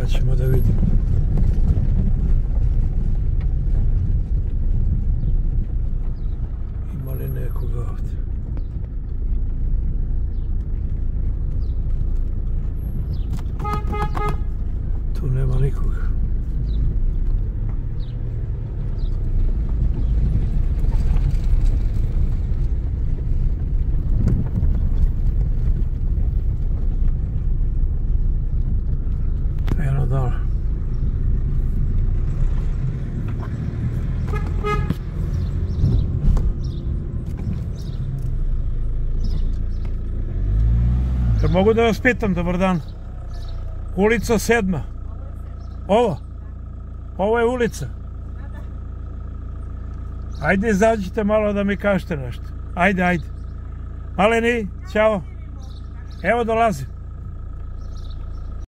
Sad ćemo da vidimo. Ima li nekoga ovdje? Tu nema nikoga. Eno dole. Jel mogu da vas pitam, dobar dan? Ulica 7. Ovo je ulica. Ajde, izađite malo da mi kažete nešto. Ajde. Maleni, ćao. Evo dolazim.